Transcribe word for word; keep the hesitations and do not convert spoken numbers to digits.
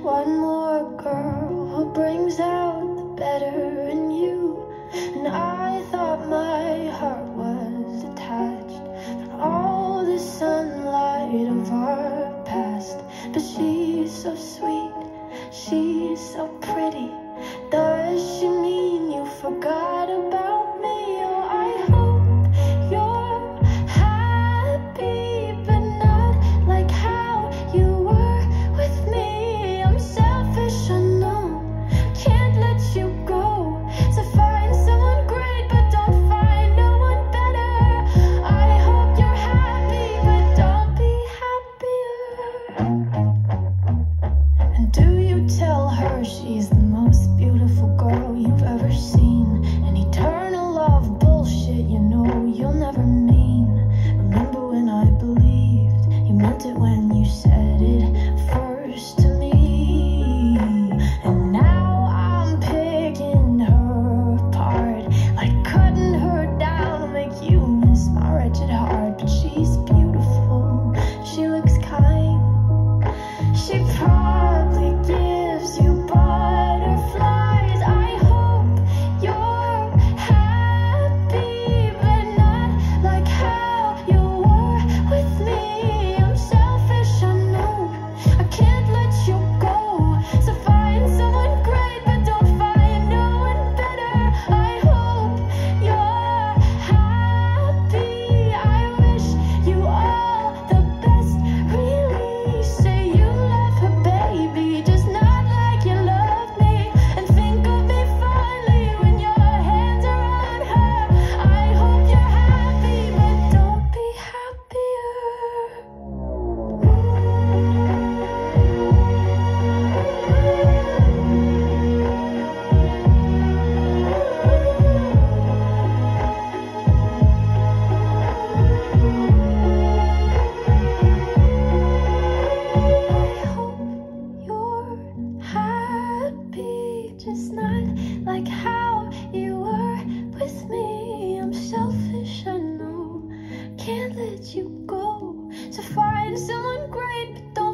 one more girl who brings out the better in you. And I thought my heart was detached from all the sunlight of our past. But she's so sweet, she's so pretty. Does she mean you forgot about me? Oh, I hope you're happy, but not like how you were with me. I'm selfish, I know, can't let you go. So find someone great, but don't find no one better. I hope you're happy, but don't be happier. And do you tell her she's the most beautiful girl you've ever seen? An eternal love bullshit, you know you'll never mean. Remember when I believed you meant it when you said it first to me? And now I'm picking her apart, like cutting her down to make you miss my wretched heart. But she's beautiful, she looks kind, she probably gives you butterflies. I hope you're happy, but not like how you were with me. I'm selfish, I know, I can't let you go. So find someone great, but don't find no one better. I hope you're happy. I wish you all the best, really. Say you love her, baby, just not like you love me. And think of me fondly when your hands are on her. I hope you're happy, but don't be happier. I hope you're happy, just not like how you were with me. I'm selfish, I know, can't let you go. So find someone great, but don't